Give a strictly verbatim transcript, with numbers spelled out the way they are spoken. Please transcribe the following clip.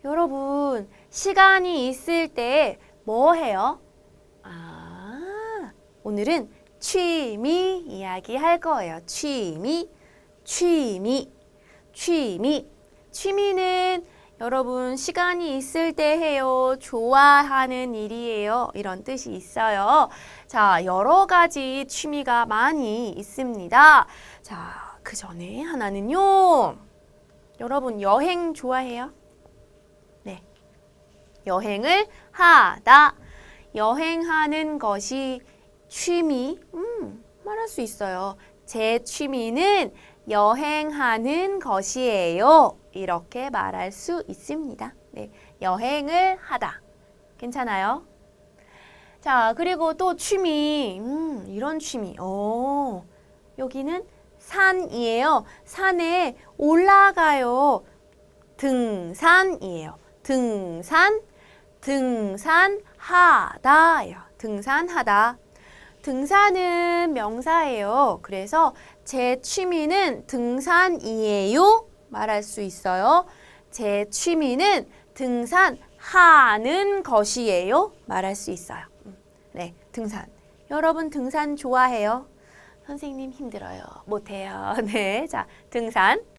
여러분, 시간이 있을 때 뭐 해요? 아, 오늘은 취미 이야기 할 거예요. 취미, 취미, 취미. 취미는 여러분 시간이 있을 때 해요. 좋아하는 일이에요. 이런 뜻이 있어요. 자, 여러 가지 취미가 많이 있습니다. 자, 그 전에 하나는요. 여러분 여행 좋아해요? 네. 여행을 하다. 여행하는 것이 취미. 음, 말할 수 있어요. 제 취미는 여행하는 것이에요. 이렇게 말할 수 있습니다. 네, 여행을 하다. 괜찮아요? 자, 그리고 또 취미. 음, 이런 취미. 오, 여기는 산이에요. 산에 올라가요. 등산이에요. 등산, 등산하다예요. 등산하다. 등산은 명사예요. 그래서 제 취미는 등산이에요. 말할 수 있어요. 제 취미는 등산하는 것이에요. 말할 수 있어요. 네, 등산. 여러분 등산 좋아해요? 선생님 힘들어요. 못해요. 네, 자, 등산.